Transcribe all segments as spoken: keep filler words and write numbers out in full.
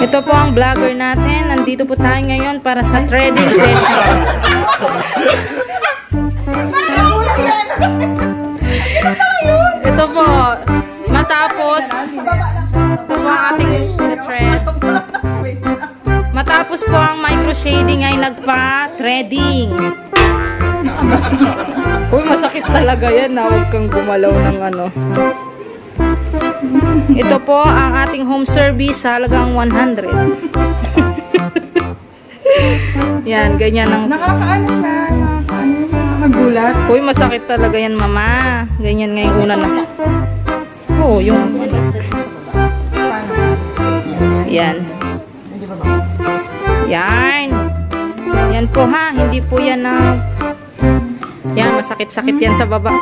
Ito po ang vlogger natin. Nandito po tayo ngayon para sa trading session. Ito po, matapos ito po ang ating thread. Matapos po ang micro shading ay nagpa-threading. Uy, masakit talaga yan na huwag kang gumalaw ng ano. Ito po ang ating home service sa halagang one hundred. Yan, ganyan ang... Nakakaano siya, nakakaano, nakakagulat. Uy, masakit talaga yan, mama. Ganyan nga yung una na. Oo, oh, yung... Yan. Yan. Yan po ha, hindi po yan na... Yan, masakit-sakit yan sa baba.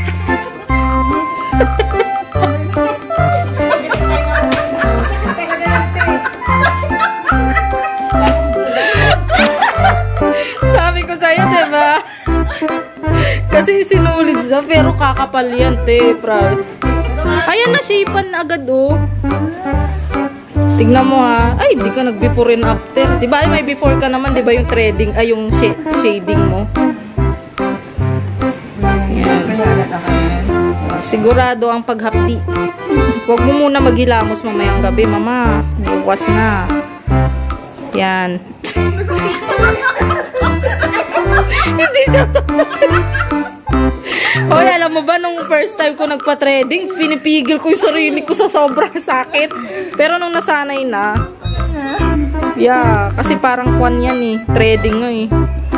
Sabi ko sa'yo, diba? Kasi sinulit siya, pero kakapal yan, te, proud. Ayan, nasipan na agad, oh. Tignan mo, ha. Ay, di ka nag-before and after. Diba, may before ka naman, diba, yung threading, ay, yung sh shading mo. Yan. Sigurado ang paghapdi. Huwag mo muna maghilamos mamayang gabi, mama. Bukas na. Yan. Hindi siya. Hoy, alam mo ba, nung first time ko nagpa-threading, pinipigil ko yung sarili ko sa sobrang sakit. Pero nung nasanay na, yeah, kasi parang kwan yan eh. Threading nga eh.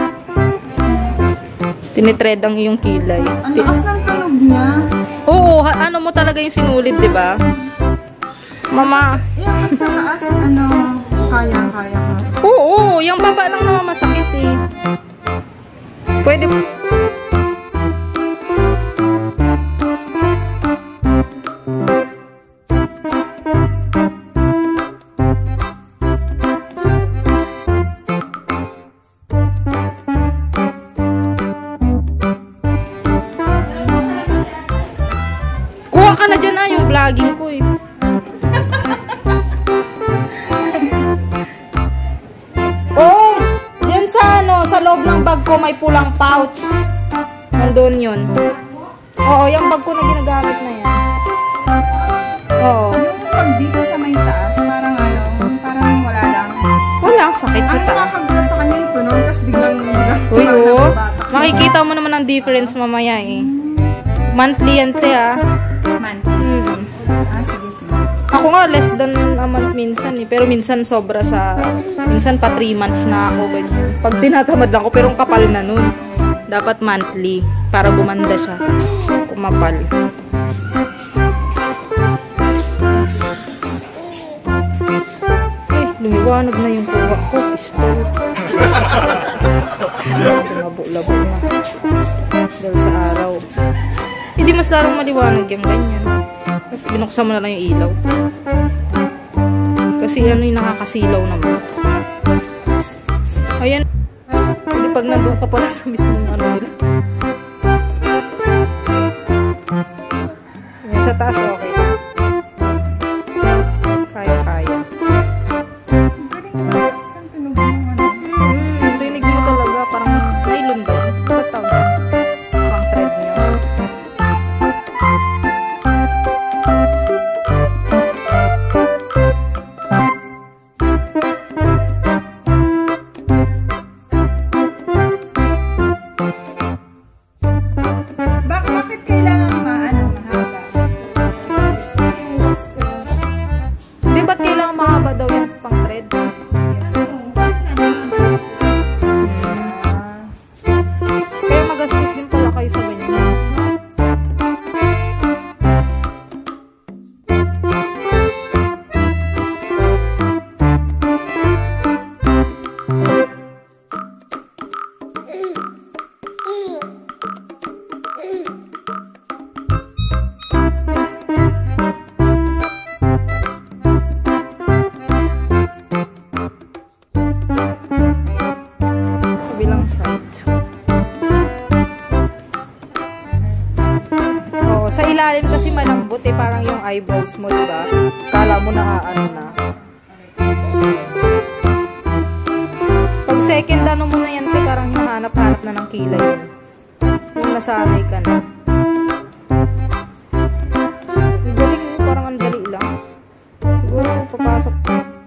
Tinitread ang iyong kilay. Ang lakas ng tunog niya. Oo, ano mo talaga yung sinulit, di ba? Mama. Yung sa taas, ano, kaya-kaya ka. Oo, yung baba lang naman masakit eh. Pwede mo. Kuha ka na dyan ah, yung vlogging ko eh. Oh, dyan sa ano, sa loob ng bag ko may pulang pouch. Nandun yun. Oo, yung bag ko na ginagamit na yan. Oo. Yung pag dito sa may taas, parang ano, parang wala lang. Wala, sakit sa Ano taas. nakakagulat sa kanya yung tunog, tapos biglang... Uy, oh. Makikita mo naman ang difference mamaya eh. Monthly yan, te ah. Monthly? Hmm. Ah, sige, sige. Ako nga, less than a month minsan eh. Pero minsan sobra sa... Minsan pa three months na ako. Ganyan. Pag tinatamad lang ko, pero ang kapal na nun. Dapat monthly. Para gumanda siya. Kumapal. Eh, lumiwanag na yung kuha ko. Pistol. Labo-labo na. Dahil sa araw. Hindi mas larong maliwanag yung ganyan. Binuksan mo na lang yung ilaw. Kasi ano yung nakakasilaw naman. Ayan. Hindi pag nandun ka pala sa mismong ano nila. Ayan, sa taas okay. Kaya-kaya. Ang tunog mo, ano? Hmm, rinig mo talaga. Parang nylon ba yun? Ba't tawag? Pang thread niya. Bak bakit kailangan maano, mahaba? Di ba't kailangan mahaba daw yung pang thread? Kaya magastos din pala kayo sa ganyan. Kabilang side. Oh, sa ilalim kasi malambot eh, parang yung eyebrows mo, diba? Kala mo na ano na. kilay mo. Yung nasanay ka na. Ang galing mo, parang ang dali lang. Siguro kung papasok.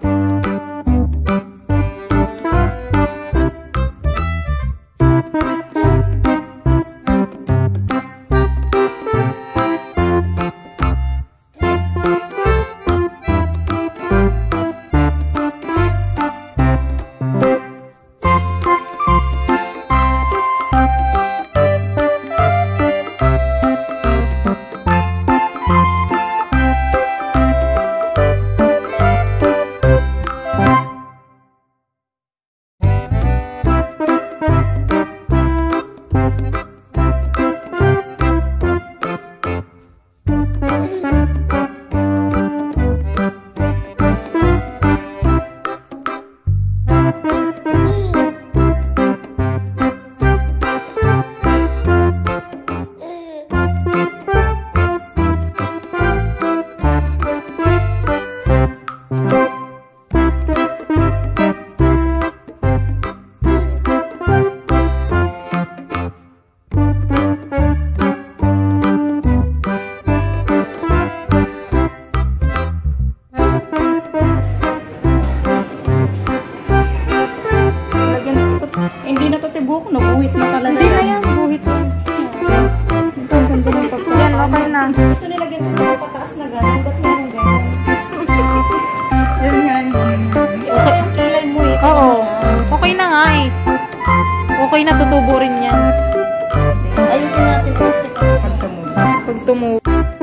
Hindi na pati buhok, no? Buhit na talaga. Hindi na yan, buhit na. Ito, ang ganda ng pagkakita. Yan, okay na. Ito nilagyan ko sa pataas na gano'n. Ba't meron gano'n? Yan nga yun. Okay, ang kilay mo eh. Oo. Okay na nga eh. Okay na, tutubo rin yan. Ayusin natin ito pag tumulo. Pag tumubo.